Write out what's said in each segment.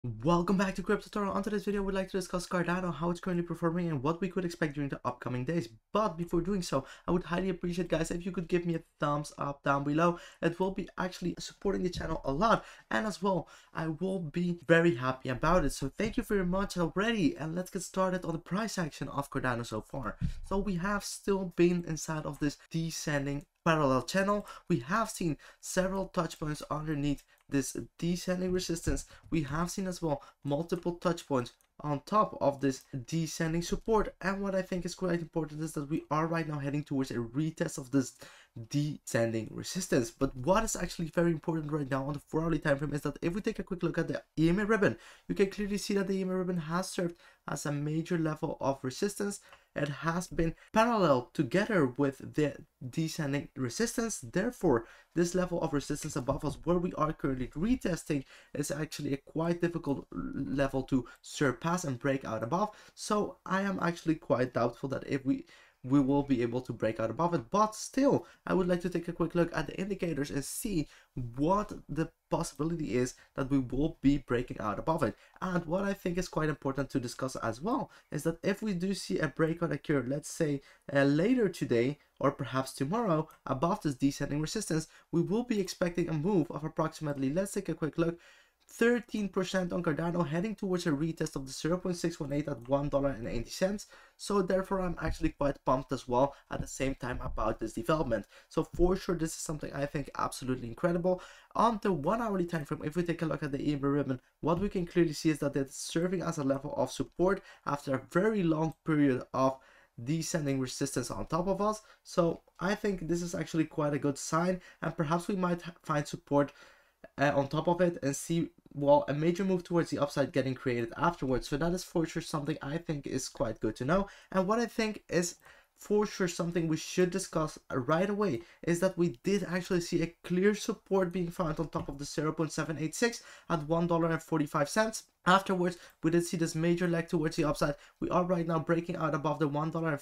Welcome back to Crypto Tutorial. On today's video, we'd like to discuss Cardano, how it's currently performing, and what we could expect during the upcoming days. But before doing so, I would highly appreciate, guys, if you could give me a thumbs up down below. It will be actually supporting the channel a lot, and as well, I will be very happy about it. So thank you very much already, and let's get started on the price action of Cardano so far. So we have still been inside of this descending parallel channel. We have seen several touch points underneath this descending resistance. We have seen as well multiple touch points on top of this descending support, and what I think is quite important is that we are right now heading towards a retest of this descending resistance. But what is actually very important right now on the 4-hourly time frame is that if we take a quick look at the EMA ribbon, you can clearly see that the EMA ribbon has served as a major level of resistance. It has been parallel together with the descending resistance. Therefore, this level of resistance above us, where we are currently retesting, is actually a quite difficult level to surpass and break out above. So I am actually quite doubtful that if we will be able to break out above it. But still, I would like to take a quick look at the indicators and see what the possibility is that we will be breaking out above it. And what I think is quite important to discuss as well is that if we do see a breakout occur, let's say later today or perhaps tomorrow above this descending resistance, we will be expecting a move of approximately, let's take a quick look, 13% on Cardano, heading towards a retest of the 0.618 at $1.80. So therefore, I'm actually quite pumped as well at the same time about this development. So for sure, this is something I think absolutely incredible. On the 1-hourly time frame, if we take a look at the EMA ribbon, what we can clearly see is that it's serving as a level of support after a very long period of descending resistance on top of us. So I think this is actually quite a good sign, and perhaps we might find support on top of it and see, well, a major move towards the upside getting created afterwards. So that is for sure something I think is quite good to know. And what I think is for sure something we should discuss right away is that we did actually see a clear support being found on top of the 0.786 at $1.45. Afterwards, we did see this major leg towards the upside. We are right now breaking out above the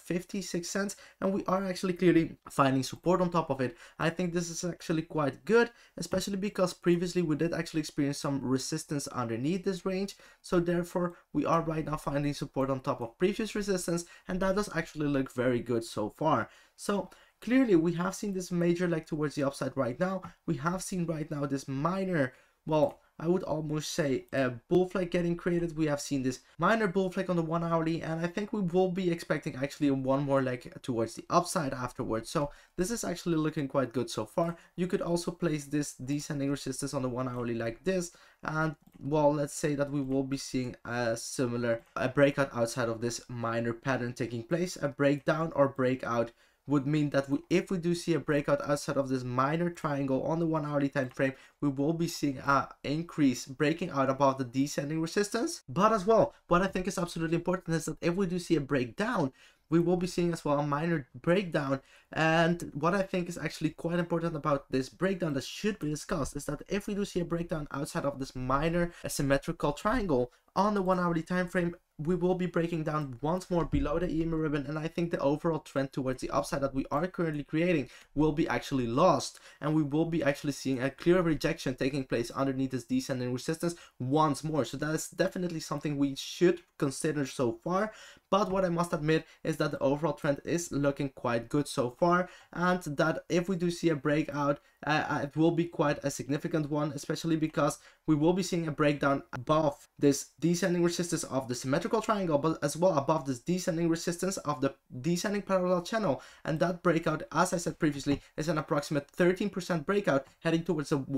$1.56, and we are actually clearly finding support on top of it. I think this is actually quite good, especially because previously we did actually experience some resistance underneath this range. So therefore, we are right now finding support on top of previous resistance, and that does actually look very good so far. So clearly, we have seen this major leg towards the upside right now. We have seen right now this minor, well, I would almost say a bull flag getting created. We have seen this minor bull flag on the 1-hourly, and I think we will be expecting actually one more leg towards the upside afterwards. So this is actually looking quite good so far. You could also place this descending resistance on the 1-hourly like this, and well, let's say that we will be seeing a similar breakout outside of this minor pattern taking place. A breakdown or breakout would mean that if we do see a breakout outside of this minor triangle on the 1-hourly time frame, we will be seeing an increase breaking out above the descending resistance. But as well, what I think is absolutely important is that if we do see a breakdown, we will be seeing as well a minor breakdown. And what I think is actually quite important about this breakdown that should be discussed is that if we do see a breakdown outside of this minor asymmetrical triangle on the 1-hourly time frame, we will be breaking down once more below the EMA ribbon, and I think the overall trend towards the upside that we are currently creating will be actually lost, and we will be actually seeing a clear rejection taking place underneath this descending resistance once more. So that is definitely something we should consider so far. But what I must admit is that the overall trend is looking quite good so far, and that if we do see a breakout, it will be quite a significant one, especially because we will be seeing a breakdown above this descending resistance of the symmetrical triangle, but as well above this descending resistance of the descending parallel channel. And that breakout, as I said previously, is an approximate 13% breakout heading towards the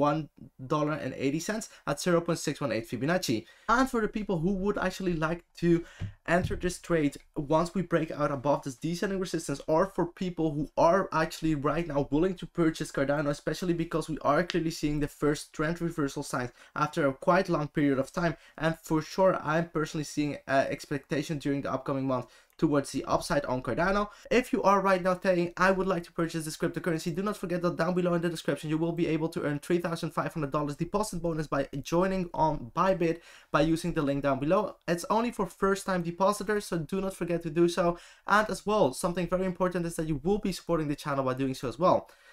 $1.80 at 0.618 Fibonacci. And for the people who would actually like to enter this trade once we break out above this descending resistance, or for people who are actually right now willing to purchase Cardano, especially because we are clearly seeing the first trend reversal signs after a quite long period of time, and for sure I'm personally seeing expectation during the upcoming month towards the upside on Cardano. If you are right now saying I would like to purchase this cryptocurrency, do not forget that down below in the description you will be able to earn $3,500 deposit bonus by joining on Bybit by using the link down below. It's only for first time depositors, so do not forget to do so. And as well, something very important is that you will be supporting the channel by doing so as well.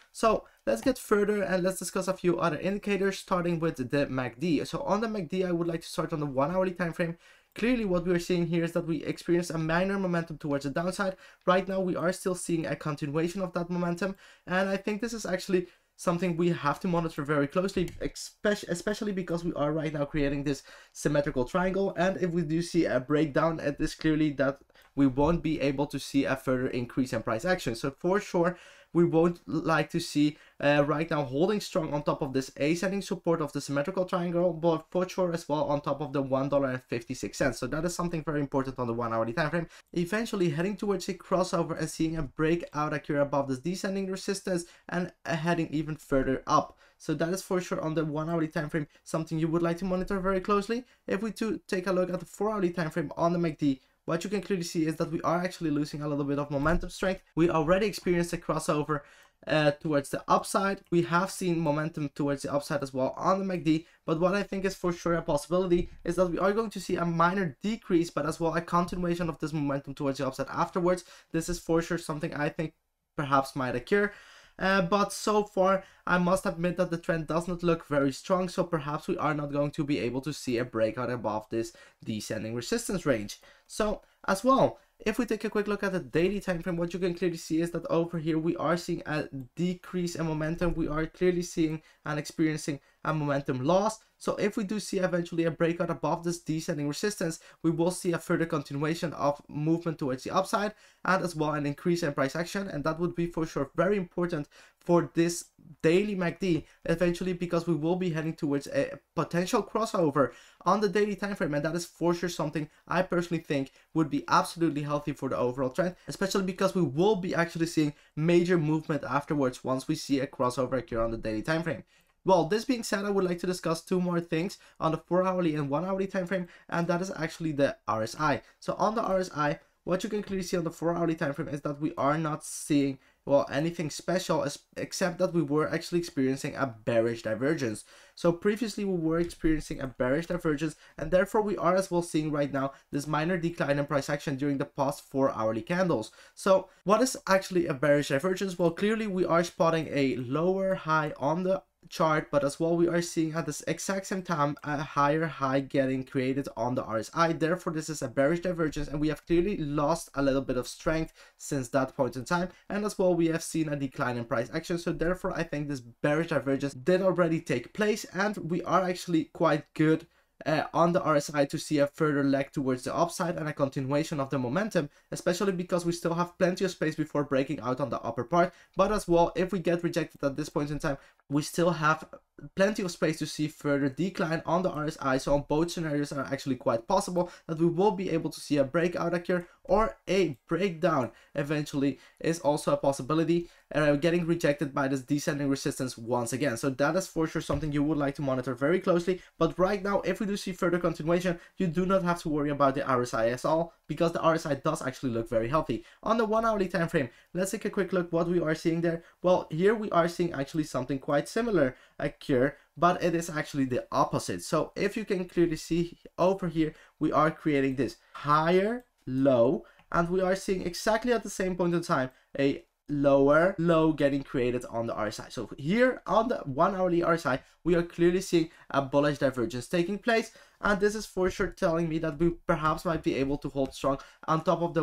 So let's get further and let's discuss a few other indicators, starting with the MACD. So on the MACD, I would like to start on the 1 hourly time frame. Clearly what we are seeing here is that we experience a minor momentum towards the downside. Right now we are still seeing a continuation of that momentum, and I think this is actually something we have to monitor very closely, especially because we are right now creating this symmetrical triangle, and if we do see a breakdown at this, clearly that we won't be able to see a further increase in price action. So for sure we won't like to see right now holding strong on top of this ascending support of the symmetrical triangle, but for sure as well on top of the $1.56. So that is something very important on the 1 hourly time frame. Eventually heading towards a crossover and seeing a breakout occur above this descending resistance and heading even further up. So that is for sure on the 1 hourly time frame something you would like to monitor very closely. If we do take a look at the 4 hourly time frame on the MACD, what you can clearly see is that we are actually losing a little bit of momentum strength. We already experienced a crossover towards the upside. We have seen momentum towards the upside as well on the MACD, but what I think is for sure a possibility is that we are going to see a minor decrease, but as well a continuation of this momentum towards the upside afterwards. This is for sure something I think perhaps might occur. But so far I must admit that the trend does not look very strong, so perhaps we are not going to be able to see a breakout above this descending resistance range. So as well, if we take a quick look at the daily time frame, what you can clearly see is that over here we are seeing a decrease in momentum. We are clearly seeing and experiencing a momentum loss. So if we do see eventually a breakout above this descending resistance, we will see a further continuation of movement towards the upside and as well an increase in price action, and that would be for sure very important for this daily MACD eventually, because we will be heading towards a potential crossover on the daily time frame, and that is for sure something I personally think would be absolutely healthy for the overall trend, especially because we will be actually seeing major movement afterwards once we see a crossover occur on the daily time frame. Well, this being said, I would like to discuss two more things on the 4 hourly and 1 hourly time frame, and that is actually the RSI. So on the RSI, what you can clearly see on the 4 hourly time frame is that we are not seeing, well, anything special, except that we were actually experiencing a bearish divergence. So previously we were experiencing a bearish divergence, and therefore we are as well seeing right now this minor decline in price action during the past 4 hourly candles. So what is actually a bearish divergence? Well, clearly we are spotting a lower high on the chart, but as well we are seeing at this exact same time a higher high getting created on the RSI. Therefore this is a bearish divergence, and we have clearly lost a little bit of strength since that point in time, and as well we have seen a decline in price action. So therefore I think this bearish divergence did already take place, and we are actually quite good on the RSI to see a further leg towards the upside and a continuation of the momentum, especially because we still have plenty of space before breaking out on the upper part. But as well, if we get rejected at this point in time, we still have plenty of space to see further decline on the RSI. So on both scenarios are actually quite possible that we will be able to see a breakout occur, or a breakdown eventually is also a possibility, getting rejected by this descending resistance once again. So that is for sure something you would like to monitor very closely. But right now, if we do see further continuation, you do not have to worry about the RSI at all, because the RSI does actually look very healthy. On the 1 hourly time frame, let's take a quick look what we are seeing there. Well, here we are seeing actually something quite similar occur, but it is actually the opposite. So if you can clearly see over here, we are creating this higher low, and we are seeing exactly at the same point in time a lower low getting created on the RSI. So here on the 1 hourly RSI, we are clearly seeing a bullish divergence taking place, and this is for sure telling me that we perhaps might be able to hold strong on top of the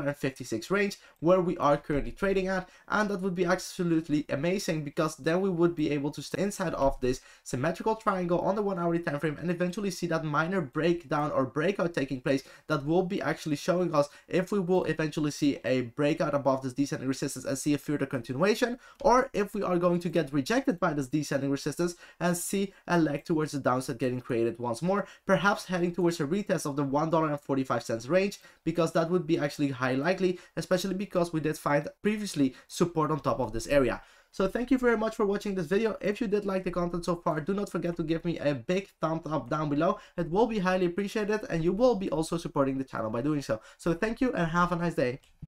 $1.56 range where we are currently trading at, and that would be absolutely amazing, because then we would be able to stay inside of this symmetrical triangle on the 1 hourly time frame and eventually see that minor breakdown or breakout taking place that will be actually showing us if we will eventually see a breakout above this descending resistance and see a further continuation, or if we are going to get rejected by this descending resistance and see a leg towards the downside getting created once more, perhaps heading towards a retest of the $1.45 range, because that would be actually high likely, especially because we did find previously support on top of this area. So thank you very much for watching this video. If you did like the content so far, do not forget to give me a big thumbs up down below. It will be highly appreciated, and you will be also supporting the channel by doing so. So thank you and have a nice day.